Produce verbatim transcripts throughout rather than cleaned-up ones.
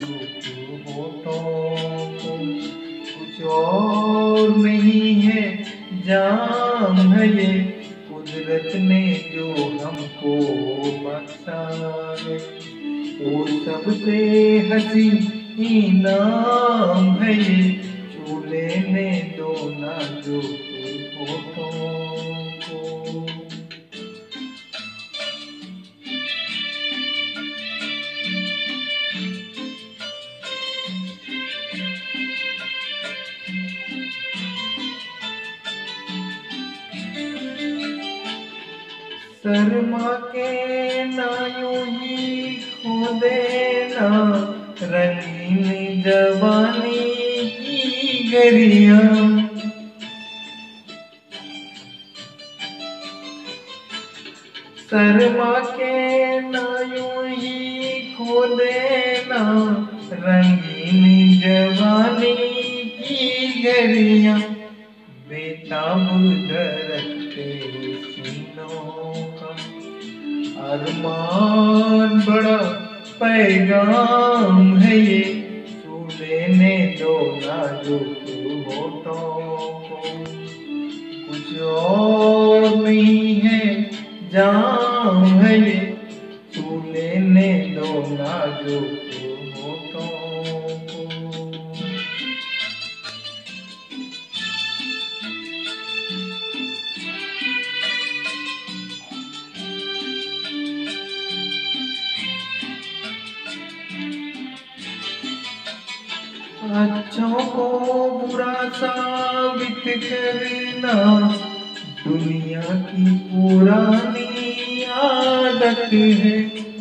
होठों को कुछ और नहीं है, जाम है ये कुदरत ने जो हमको बख्शा है। वो सबसे हसी इनाम है ये, छू लेने दो नाजुक होठों को। शर्मा के ना यूं ही खो देना रंगीन जवानी की गरियां। शर्मा के ना यूं ही खो देना रंगीन जवानी की गरियां। बेताब धड़कते सीनों का अरमान बड़ा पैगाम है ये, छू लेने दो नाजुक होठों को। कुछ और नहीं है, जाम है ये, छू लेने दो नाजुक होठों को। अच्छों को बुरा साबित करना दुनिया की पुरानी आदत है।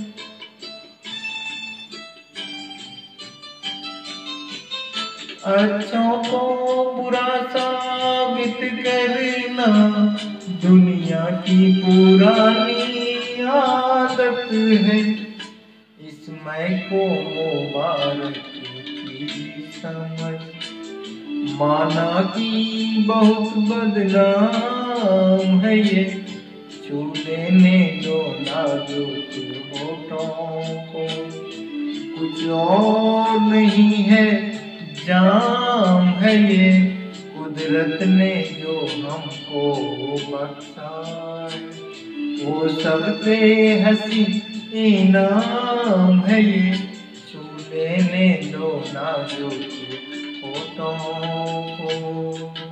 अच्छों को बुरा साबित करना दुनिया की पुरानी आदत है। इसमें को मुबारक की समझ माना कि बहुत बदनाम है ये, छू लेने दो नाजुक होठों को। कुछ और नहीं है, जाम है ये, कुदरत ने जो हमको बख्शा है। वो सबसे हसी इनाम है ये, छू लेने दो नाजुक होठों को।